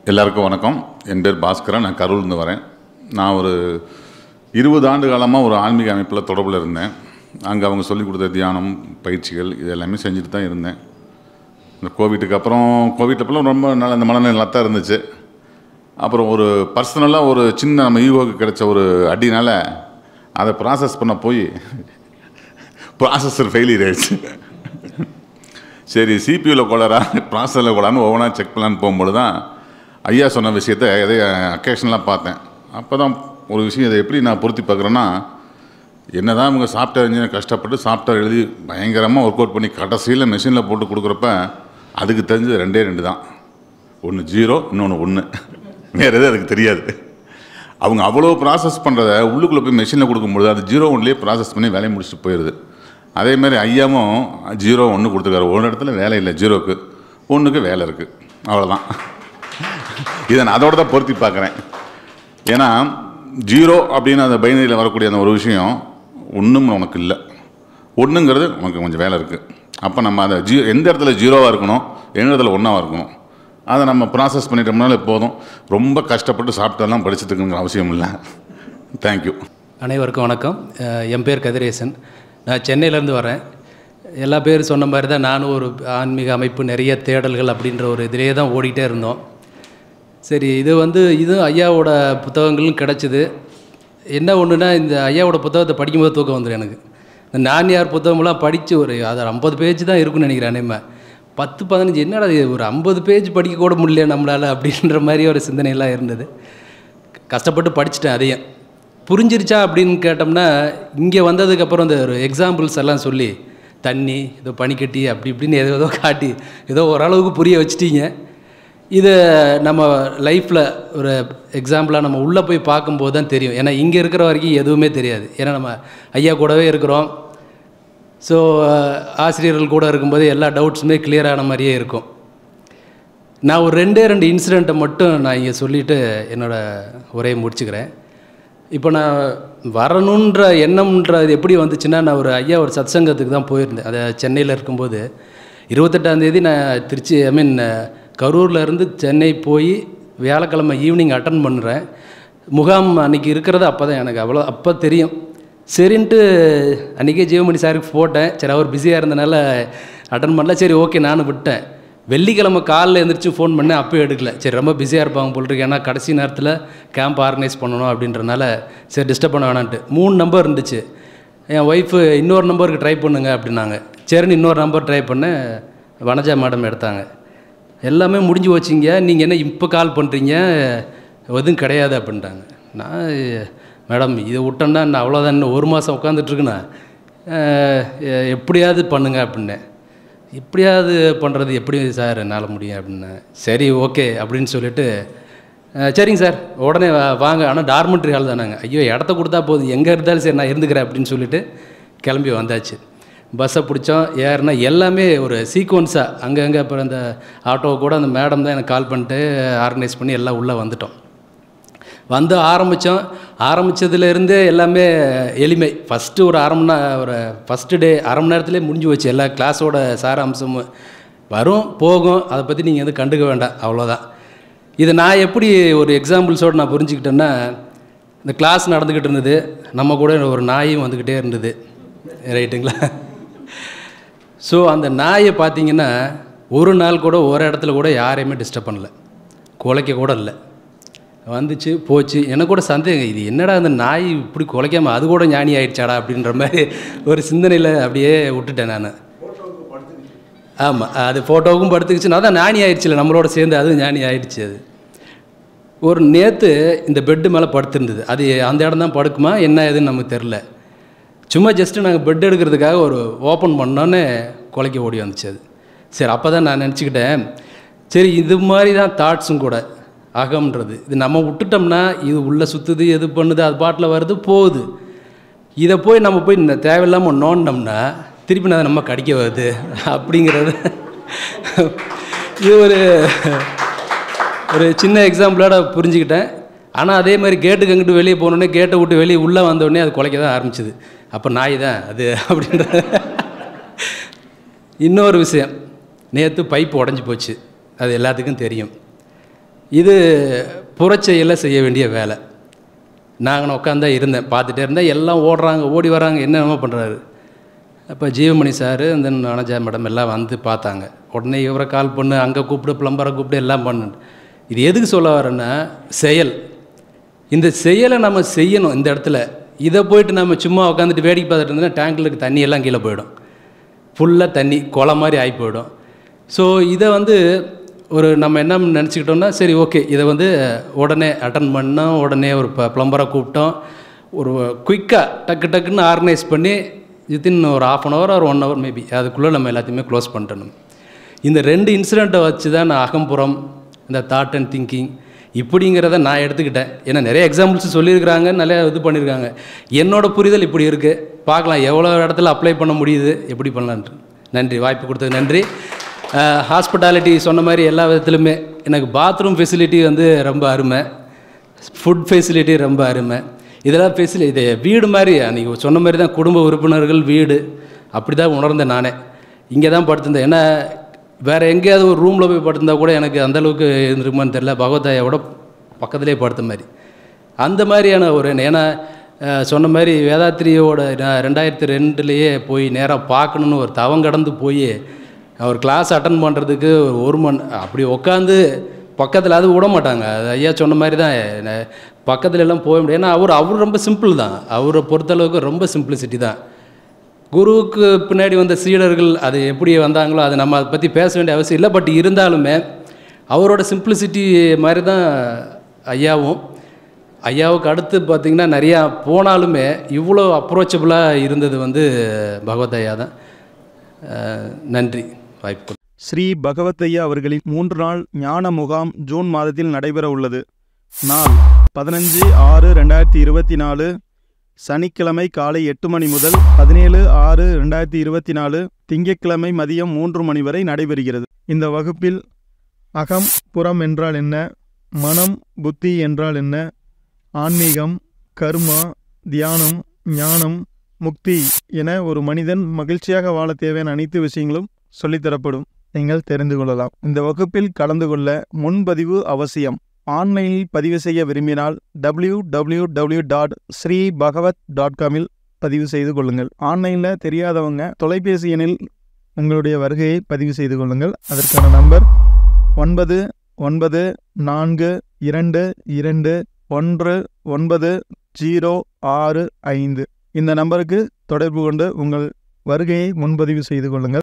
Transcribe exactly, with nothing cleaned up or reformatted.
எல்லாருக்கும் வணக்கம். என் பேர் பாஸ்கரன். நான் கரூர்லேருந்து வரேன். நான் ஒரு இருபது ஆண்டு காலமாக ஒரு ஆன்மீக அமைப்பில் தொடர்பில் இருந்தேன். அங்கே அவங்க சொல்லிக் கொடுத்த தியானம் பயிற்சிகள் இது எல்லாமே செஞ்சுட்டு தான் இருந்தேன். இந்த கோவிட்டுக்கு அப்புறம் கோவிட் அப்பெல்லாம் ரொம்ப நல்ல இந்த மனநிலை நல்லா தான் இருந்துச்சு. அப்புறம் ஒரு பர்சனலாக ஒரு சின்ன நம்ம ஈகோக்கு கிடைச்ச ஒரு அடினால் அதை ப்ராசஸ் பண்ண போய் ப்ராசஸர் ஃபெயிலியர் ஆயிடுச்சு. சரி, சிபியூவில் கோளாரா ப்ராசஸரில் கோளான்னு ஒவ்வொன்றா செக் பண்ணலான்னு போகும்போது தான் ஐயா சொன்ன விஷயத்தை எதை அக்கேஷனலாக பார்த்தேன். அப்போ தான் ஒரு விஷயம் இதை எப்படி நான் பொருத்தி பார்க்குறேன்னா, என்ன தான் இவங்க சாஃப்ட்வேர் இன்ஜினியர் கஷ்டப்பட்டு சாஃப்ட்வேர் எழுதி பயங்கரமாக ஒர்க் அவுட் பண்ணி கடைசியில் மெஷினில் போட்டு கொடுக்குறப்ப அதுக்கு தெரிஞ்சது ரெண்டே ரெண்டு தான். ஒன்று ஜீரோ, இன்னொன்று ஒன்று. வேறு எதுவும் அதுக்கு தெரியாது. அவங்க அவ்வளோ ப்ராசஸ் பண்ணுறத உள்ளுக்குள்ளே போய் மெஷினில் கொடுக்கும்பொழுது அது ஜீரோ ஒன்லேயே ப்ராசஸ் பண்ணி வேலையை முடிச்சுட்டு போயிடுது. அதேமாதிரி ஐயாவும் ஜீரோ ஒன்று கொடுத்துருக்காரு. ஒரு இடத்துல வேலை இல்லை, ஜீரோக்கு ஒன்றுக்கு வேலை இருக்குது, அவ்வளோதான். இதை நான் அதோடு தான் பொருத்தி பார்க்குறேன். ஏன்னா ஜீரோ அப்படின்னு அந்த பைனரியில் வரக்கூடிய அந்த ஒரு விஷயம் ஒன்றும் உனக்கு இல்லை, ஒன்றுங்கிறது உனக்கு கொஞ்சம் வேலை இருக்குது. அப்போ நம்ம அதை ஜீ எந்த இடத்துல ஜீரோவாக இருக்கணும், எந்த இடத்துல ஒன்றாவாக இருக்கணும், அதை நம்ம ப்ராசஸ் பண்ணிட்டோம்னால போதும். ரொம்ப கஷ்டப்பட்டு சாப்பிட்டெல்லாம் படிச்சுட்டு இருக்குங்கிற அவசியம் இல்லை. தேங்க்யூ. அனைவருக்கும் வணக்கம். என் பேர் கதிரேசன். நான் சென்னையிலேருந்து வரேன். எல்லா பேரும் சொன்ன மாதிரி தான் நானும் ஒரு ஆன்மீக அமைப்பு நிறைய தேடல்கள் அப்படின்ற ஒரு இதிலே தான் ஓடிட்டே இருந்தோம். சரி, இது வந்து இது ஐயாவோட புத்தகங்களும் கிடச்சிது. என்ன ஒன்றுனா, இந்த ஐயாவோட புத்தகத்தை படிக்கும்போது தூக்கம் வந்துடும் எனக்கு. இந்த நான்யார் புத்தகமெல்லாம் படித்து ஒரு அது ஐம்பது பேஜ் தான் இருக்குன்னு நினைக்கிறேன். அனைமா பத்து பதினஞ்சு என்னடா ஒரு ஐம்பது பேஜ் படிக்க கூட முடியல நம்மளால் அப்படின்ற மாதிரி ஒரு சிந்தனையெல்லாம் இருந்தது. கஷ்டப்பட்டு படிச்சுட்டேன். அதையும் புரிஞ்சிருச்சா அப்படின்னு கேட்டோம்னா, இங்கே வந்ததுக்கப்புறம் இந்த ஒரு எக்ஸாம்பிள்ஸ் எல்லாம் சொல்லி தண்ணி ஏதோ பனிக்கட்டி அப்படி இப்படின்னு ஏதோ ஏதோ காட்டி ஏதோ ஓரளவுக்கு புரிய வச்சுட்டீங்க. இதை நம்ம லைஃப்பில் ஒரு எக்ஸாம்பிளாக நம்ம உள்ளே போய் பார்க்கும்போது தான் தெரியும். ஏன்னா இங்கே இருக்கிற வரைக்கும் எதுவுமே தெரியாது. ஏன்னா நம்ம ஐயா கூடவே இருக்கிறோம். ஸோ ஆசிரியர்கள் கூட இருக்கும்போது எல்லா டவுட்ஸுமே கிளியரான மாதிரியே இருக்கும். நான் ஒரு ரெண்டே ரெண்டு இன்சிடெண்ட்டை மட்டும் நான் இங்கே சொல்லிவிட்டு என்னோடய உரையை முடிச்சுக்கிறேன். இப்போ நான் வரணுன்ற எண்ணம்ன்ற இது எப்படி வந்துச்சுன்னா, நான் ஒரு ஐயா ஒரு சத்சங்கத்துக்கு தான் போயிருந்தேன். அதை சென்னையில் இருக்கும்போது இருபத்தெட்டாந்தேதி நான் திருச்சி ஐ மீன் கரூரில் இருந்து சென்னை போய் வியாழக்கிழமை ஈவினிங் அட்டன் பண்ணுறேன். முகாம் அன்றைக்கி இருக்கிறது அப்போ தான் எனக்கு அவ்வளோ அப்போ தெரியும். சரின்ட்டு அன்றைக்கே ஜீவமணி சாருக்கு போட்டேன். சரி, அவர் பிஸியாக இருந்தனால அட்டன் பண்ணல. சரி, ஓகே நானும் விட்டேன். வெள்ளிக்கிழமை காலையில் எழுந்திரிச்சு ஃபோன் பண்ணேன், அப்போயும் எடுக்கல. சரி, ரொம்ப பிஸியாக இருப்பாங்க போல்ருக்கு, ஏன்னா கடைசி நேரத்தில் கேம்ப் ஆர்கனைஸ் பண்ணணும் அப்படின்றனால சரி டிஸ்டர்ப் பண்ண வேணான்ட்டு மூணு நம்பர் இருந்துச்சு. என் ஒய்ஃபு இன்னொரு நம்பருக்கு ட்ரை பண்ணுங்க அப்படின்னாங்க. சரின்னு இன்னொரு நம்பர் ட்ரை பண்ணேன். வனஜா மேடம் எடுத்தாங்க. எல்லாமே முடிஞ்சு வச்சிங்க, நீங்கள் என்ன இப்போ கால் பண்ணுறீங்க, எதுவும் கிடையாது அப்படின்ட்டாங்க. நான் மேடம் இதை விட்டோன்னா நான் அவ்வளோதான், இன்னும் ஒரு மாதம் உட்காந்துட்ருக்குண்ணா, எப்படியாவது பண்ணுங்க அப்படின்னேன். எப்படியாவது பண்ணுறது எப்படி சார் என்னால் முடியும் அப்படின்னேன். சரி ஓகே அப்படின்னு சொல்லிவிட்டு சரிங்க சார் உடனே வாங்க, ஆனால் டார்மெண்ட்ரி ஹால் தானாங்க. ஐயோ இடத்த கொடுத்தா போதும், எங்கே இருந்தாலும் சரி நான் இருந்துக்கிறேன் அப்படின்னு சொல்லிவிட்டு கிளம்பி வந்தாச்சு. பஸ்ஸை பிடிச்சோம், ஏறுனா எல்லாமே ஒரு சீக்வன்ஸாக அங்கங்கே. அப்புறம் அந்த ஆட்டோவை கூட அந்த மேடம் தான் எனக்கு கால் பண்ணிட்டு ஆர்கனைஸ் பண்ணி எல்லாம் உள்ளே வந்துட்டோம். வந்து ஆரம்பித்தோம். ஆரம்பித்ததுலேருந்தே எல்லாமே எளிமை. ஃபஸ்ட்டு ஒரு அரை மணி ஒரு ஃபஸ்ட்டு டே அரை மணி நேரத்துலேயே முடிஞ்சு வச்சு எல்லா கிளாஸோட சாராம்சமும் வரும் போகும். அதை பற்றி நீங்கள் எதுவும் கண்டுக்க வேண்டாம், அவ்வளோதான். இதை நான் எப்படி ஒரு எக்ஸாம்பிள்ஸோடு நான் புரிஞ்சுக்கிட்டேன்னா, இந்த கிளாஸ் நடந்துக்கிட்டு இருந்தது, நம்ம கூட ஒரு நாயும் வந்துக்கிட்டே இருந்தது, ரைட்டுங்களா? ஸோ அந்த நாயை பார்த்தீங்கன்னா ஒரு நாள் கூட ஒரு இடத்துல கூட யாரையுமே டிஸ்டர்ப் பண்ணல, குலைக்க கூட இல்லை. வந்துச்சு போச்சு. எனக்கு கூட சந்தேகம், இது என்னடா அந்த நாய் இப்படி குலைக்காமல் அது கூட ஞானி ஆகிடுச்சாடா அப்படின்ற மாதிரி ஒரு சிந்தனையில் அப்படியே விட்டுட்டேன் நான். ஆமாம், அது ஃபோட்டோவுக்கும் படுத்துக்கிச்சு. நான் தான் ஞானி ஆகிடுச்சில்ல நம்மளோட சேர்ந்து, அதுவும் ஞானி ஆகிடுச்சு. அது ஒரு நேற்று இந்த பெட்டு மேலே படுத்துருந்தது. அது அந்த இடம் தான் படுக்குமா என்ன ஏதுன்னு நமக்கு தெரில. சும்மா ஜஸ்ட்டு நாங்கள் பெட் எடுக்கிறதுக்காக ஒரு ஓப்பன் பண்ணோன்னே குலைக்க ஓடி வந்துச்சு அது. சரி, அப்போ தான் நான் நினச்சிக்கிட்டேன், சரி இது மாதிரி தான் தாட்ஸும் கூட அகம்ன்றது. இது நம்ம விட்டுட்டோம்னா இது உள்ளே சுற்றுது, எது பண்ணுது, அது பாட்டில் வருது போகுது. இதை போய் நம்ம போய் இந்த தேவையில்லாமல் நோண்டோம்னா திருப்பி நான் நம்ம கடிக்க வருது அப்படிங்கிறது. இது ஒரு ஒரு சின்ன எக்ஸாம்பிளோட புரிஞ்சுக்கிட்டேன். ஆனால் அதே மாதிரி கேட்டுக்கு அங்கிட்டு வெளியே போனோடனே கேட்டை விட்டு வெளியே உள்ளே வந்தோடனே அது குலைக்க தான் ஆரம்பிச்சிது. அப்போ நாய் தான் அது அப்படின்ற. இன்னொரு விஷயம், நேற்று பைப்பு உடஞ்சி போச்சு, அது எல்லாத்துக்கும் தெரியும். இது புறச்செயலில் செய்ய வேண்டிய வேலை. நாங்கள் உட்காந்தா இருந்தேன், பார்த்துட்டே இருந்தேன். எல்லாம் ஓடுறாங்க, ஓடி வராங்க, என்னென்னமோ பண்ணுறாரு. அப்போ ஜீவமணி சார், இந்த வனஜா மேடம் எல்லாம் வந்து பார்த்தாங்க. உடனே இவரை கால் பண்ணு, அங்கே கூப்பிட்டு, ப்ளம்பரை கூப்பிட்டு எல்லாம் பண்ணு. இது எதுக்கு சொல்ல வரேன்னா, செயல். இந்த செயலை நம்ம செய்யணும் இந்த இடத்துல. இதை போயிட்டு நம்ம சும்மா உட்காந்துட்டு வேடிக்கை பார்த்துட்டு இருந்தோம்னா டேங்கிலுக்கு தண்ணி எல்லாம் கீழே போயிடும், ஃபுல்லாக தண்ணி குளம் மாதிரி ஆகி போயிடும். ஸோ இதை வந்து ஒரு நம்ம என்ன நினச்சிக்கிட்டோம்னா, சரி ஓகே இதை வந்து உடனே அட்டன் பண்ணோம், உடனே ஒரு ப ப்ளம்பரை கூப்பிட்டோம், ஒரு குயிக்காக டக்கு டக்குன்னு ஆர்கனைஸ் பண்ணி வித்தின் ஒரு ஆஃப் அன் ஹவர் ஒரு ஒன் ஹவர் மேபி அதுக்குள்ளே நம்ம எல்லாத்தையுமே க்ளோஸ் பண்ணிட்டணும். இந்த ரெண்டு இன்சிடெண்ட்டை வச்சு தான் நான் அகம்புறம், இந்த தாட் அண்ட் திங்கிங் இப்படிங்கிறத நான் எடுத்துக்கிட்டேன். ஏன்னா நிறைய எக்ஸாம்பிள்ஸ் சொல்லியிருக்கிறாங்க, நிறைய இது பண்ணியிருக்காங்க. என்னோடய புரிதல் இப்படி இருக்குது. பார்க்கலாம் எவ்வளோ இடத்துல அப்ளை பண்ண முடியுது, எப்படி பண்ணலான்ட்டு. நன்றி, வாய்ப்பு கொடுத்தது நன்றி. ஹாஸ்பிட்டாலிட்டி சொன்ன மாதிரி எல்லா விதத்துலையுமே எனக்கு பாத்ரூம் ஃபெசிலிட்டி வந்து ரொம்ப அருமை, ஃபுட் ஃபெசிலிட்டி ரொம்ப அருமை. இதெல்லாம் ஃபெசிலி இது வீடு மாதிரி நீங்கள் சொன்ன மாதிரி தான், குடும்ப உறுப்பினர்கள் வீடு அப்படி தான் உணர்ந்தேன் நானே. இங்கே தான் படுத்திருந்தேன். ஏன்னா வேறு எங்கேயாவது ஒரு ரூமில் போய் படுத்திருந்தா கூட எனக்கு அந்தளவுக்கு இருந்திருக்குமான்னு தெரியல, பகவத்தாயோட பக்கத்துலேயே படுத்த மாதிரி அந்த மாதிரியான ஒரு. ஏன்னா சொன்ன மாதிரி வேதாத்திரியோட நான் ரெண்டாயிரத்தி ரெண்டுலேயே போய் நேராக பார்க்கணுன்னு ஒரு தவம் கடந்து போய் அவர் கிளாஸ் அட்டன் பண்ணுறதுக்கு ஒரு மணி அப்படி உட்காந்து பக்கத்தில் அது விட மாட்டாங்க. அது ஐயா சொன்ன மாதிரி தான், பக்கத்துல எல்லாம் போக முடியாது. ஏன்னா அவர் அவர் ரொம்ப சிம்பிள் தான், அவரை பொறுத்தளவுக்கு ரொம்ப சிம்பிளிசிட்டி தான். குருவுக்கு பின்னாடி வந்த சீடர்கள் அது எப்படி வந்தாங்களோ அது நம்ம அதை பற்றி பேச வேண்டிய அவசியம் இல்லை. பட் இருந்தாலுமே அவரோட சிம்பிளிசிட்டி மாதிரி தான் ஐயாவும். ஐயாவுக்கு அடுத்து பார்த்திங்கன்னா நிறையா போனாலுமே இவ்வளோ அப்ரோச்சபிளாக இருந்தது வந்து பகவத் ஐயா தான். நன்றி வாய்ப்பு. ஸ்ரீ பகவத் ஐயா அவர்களின் மூன்று நாள் ஞான முகாம் ஜூன் மாதத்தில் நடைபெற உள்ளது. நாள் பதினஞ்சு ஆறு ரெண்டாயிரத்தி இருபத்தி நாலு சனிக்கிழமை காலை எட்டு மணி முதல் பதினேழு ஆறு ரெண்டாயிரத்தி இருபத்தி நாலு திங்கட்கிழமை மதியம் மூன்று மணி வரை நடைபெறுகிறது. இந்த வகுப்பில் அகம் புறம் என்றால் என்ன, மனம் புத்தி என்றால் என்ன, ஆன்மீகம், கர்மா, தியானம், ஞானம், முக்தி என ஒரு மனிதன் மகிழ்ச்சியாக வாழ தேவையான அனைத்து விஷயங்களும் சொல்லித்தரப்படும். நீங்கள் தெரிந்து கொள்ளலாம். இந்த வகுப்பில் கலந்து கொள்ள முன்பதிவு அவசியம். ஆன்லைனில் பதிவு செய்ய விரும்பினால் W W W dot Shri Bhagwat dot காமில் பதிவு செய்து கொள்ளுங்கள். ஆன்லைனில் தெரியாதவங்க தொலைபேசி எண்ணில் உங்களுடைய வருகையை பதிவு செய்து கொள்ளுங்கள். அதற்கான நம்பர் ஒன்பது ஒன்பது நான்கு இரண்டு இரண்டு ஒன்று ஒன்பது ஜீரோ ஆறு ஐந்து. இந்த நம்பருக்கு தொடர்பு கொண்டு உங்கள் வருகையை முன்பதிவு செய்து கொள்ளுங்கள்.